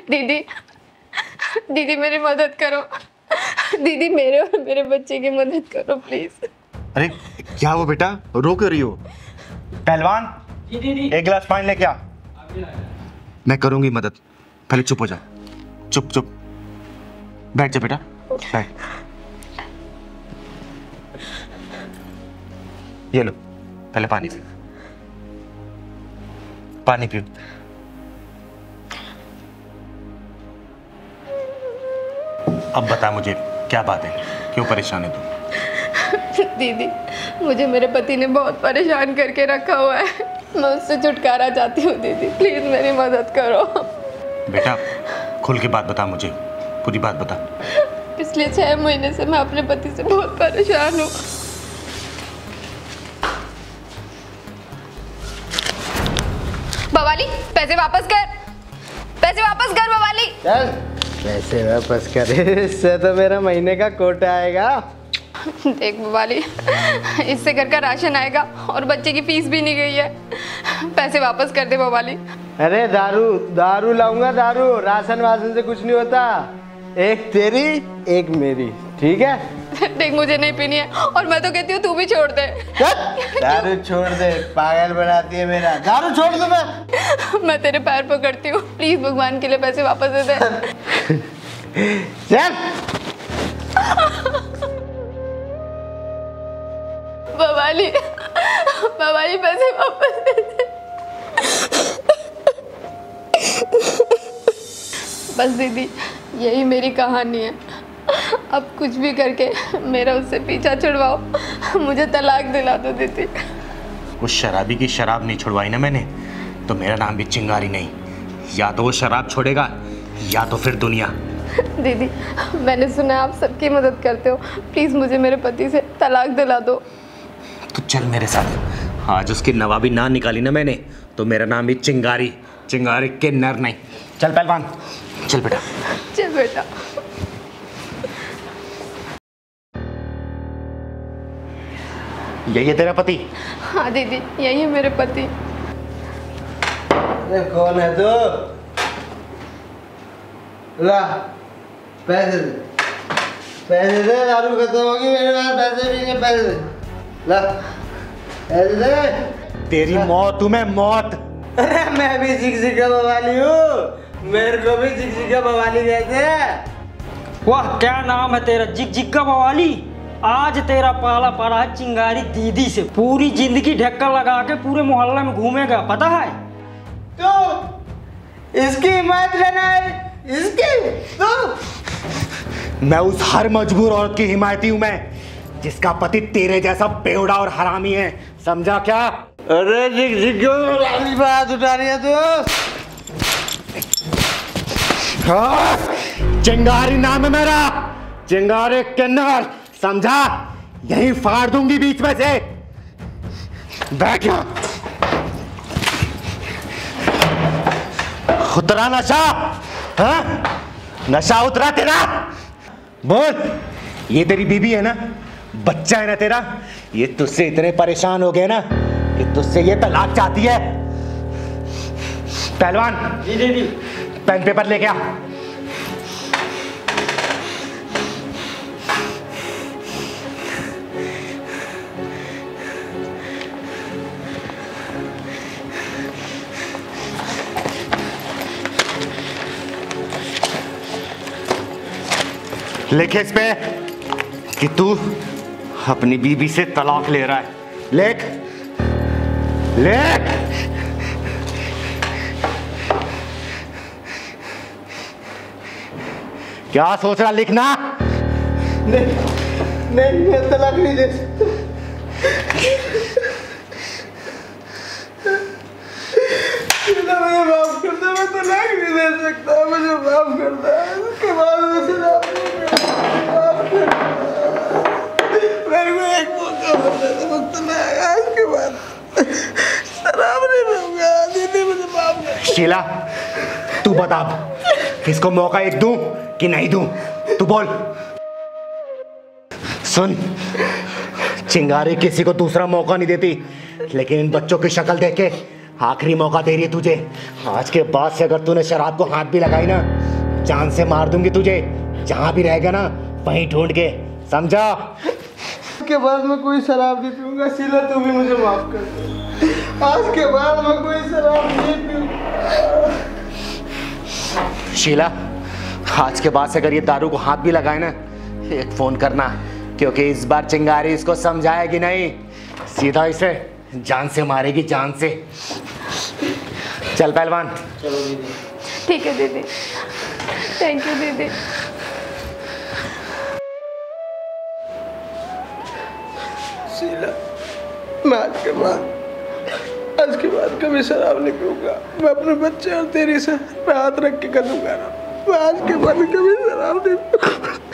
दीदी दीदी मेरी मदद करो। दीदी मेरे और मेरे बच्चे की मदद करो प्लीज। अरे क्या वो बेटा, रो क्यों रही हो? पहलवान जी दीदी। एक गिलास पानी लेके आ। मैं करूंगी मदद, पहले चुप हो जा। चुप चुप बैठ जा बेटा, बैठ। ये लो पहले पानी पियो, पानी पियो। अब बता मुझे क्या बात है, क्यों परेशान है तू? दीदी मुझे मेरे पति ने बहुत परेशान करके रखा हुआ है, मैं उससे छुटकारा चाहती हूँ। दीदी प्लीज मेरी मदद करो। बेटा खुल के बात बता मुझे, पूरी बात बता। पिछले 6 महीने से मैं अपने पति से बहुत परेशान हूँ। बवाली पैसे वापस कर, पैसे वापस कर बवाली। चल पैसे वापस कर, इससे तो मेरा महीने का कोटा आएगा। देख बवाली, इससे घर का राशन आएगा और बच्चे की फीस भी नहीं गई है। पैसे वापस कर दे बवाली। अरे दारू लाऊंगा, दारू राशन वासन से कुछ नहीं होता। एक तेरी एक मेरी, ठीक है? देख मुझे नहीं पीनी है और मैं तो कहती हूँ तू भी छोड़ दे। दारू छोड़ दे, पागल बनाती है मेरा। दारू छोड़ दे। मैं तेरे पैर पकड़ती हूँ, प्लीज भगवान के लिए पैसे वापस दे दे। चल बवाली, बवाली पैसे वापस दे दे। बस दीदी यही मेरी कहानी है। अब कुछ भी करके मेरा उससे पीछा छुड़वाओ, मुझे तलाक दिला दो दीदी। उस शराबी की शराब नहीं छुड़वाई ना मैंने, तो मेरा नाम भी चिंगारी नहीं। या तो वो शराब छोड़ेगा या तो फिर दुनिया। दीदी मैंने सुना आप सबकी मदद करते हो, प्लीज मुझे मेरे पति से तलाक दिला दो। तो चल मेरे साथ। आज उसकी नवाबी ना निकाली ना मैंने, तो मेरा नाम भी चिंगारी, चिंगारी के नर नहीं। चल पहलवान, चल बेटा। चल बेटा। यही है तेरा पति? हाँ दीदी यही है मेरे पति। अरे कौन है तू? ला पैसे दे, पैसे दे। दारू खत्म होगी मेरे पास, पैसे भी नहीं। पैसे दे, ला पैसे दे। तेरी मौत, तुम्हें मौत। अरे मैं भी झिकझिका बवाली हूँ, मेरे को भी झिकझिका बवाली कहते हैं। वाह क्या नाम है तेरा, जिगजिगा बवाली। आज तेरा पाला पड़ा है चिंगारी दीदी से। पूरी जिंदगी ढक्कन लगा के पूरे मोहल्ले में घूमेगा, पता है? तो इसकी हिमायत लेना है, इसकी तो। मैं उस हर मजबूर औरत की हिमायती हूं मैं, जिसका पति तेरे जैसा बेवड़ा और हरामी है, समझा क्या? अरे झिकझिका बवाली पे हाथ उठा रही है तू। हाँ, चिंगारी नाम है मेरा, चिंगारी किन्नर, समझा? यही फाड़ दूंगी बीच में से। बैठ जा। उतरा नशा? हाँ? नशा उतरा तेरा? बोल, ये तेरी बीबी है ना, बच्चा है ना तेरा? ये तुझसे इतने परेशान हो गए ना कि तुझसे ये तलाक चाहती है। पहलवान जी दीदी। पेन पेपर लेके आ। लिख इस पे कि तू अपनी बीबी से तलाक ले रहा है। लिख, लिख। क्या सोच रहा, लिखना? नहीं नहीं, मैं तलाक नहीं दे सकता। मुझे माफ कर दो, मैं तलाक नहीं दे सकता। मुझे माफ कर दो, उसके बाद मुझे माफ कर दो। मेरे को एक मौका दे दो, मैं तलाक आज के बाद शराब नहीं पीऊंगा। दीदी मुझे माफ कर। शीला तू बता, इसको मौका एक दूं कि नहीं दूं? तू बोल। सुन, चिंगारी किसी को दूसरा मौका नहीं देती, लेकिन इन बच्चों की शक्ल देख के आखिरी मौका दे रही है तुझे। आज के बाद से अगर तूने शराब को हाथ भी लगाई ना, जान से मार दूंगी तुझे। जहां भी रहेगा ना वहीं ढूंढ के, समझा? के बाद मैं कोई शराब नहीं पीऊंगा। शीला तू भी मुझे माफ कर दे। आज के बाद मैं कोई शराब नहीं पीऊंगा। शीला, आज के बाद से अगर ये दारू को हाथ भी लगाए ना, एक फोन करना, क्योंकि इस बार चिंगारी इसको समझाएगी नहीं, सीधा इसे जान से मारेगी, जान से। चल पहलवान। चलो दीदी। ठीक है दीदी, थैंक यू दीदी। शीला, मैं आज के बाद कभी शराब नहीं पीऊंगा। मैं अपने बच्चे और तेरी से हाथ रख के करूंगा ना। मैं आज के बाद कभी शराब नहीं पीऊंगा।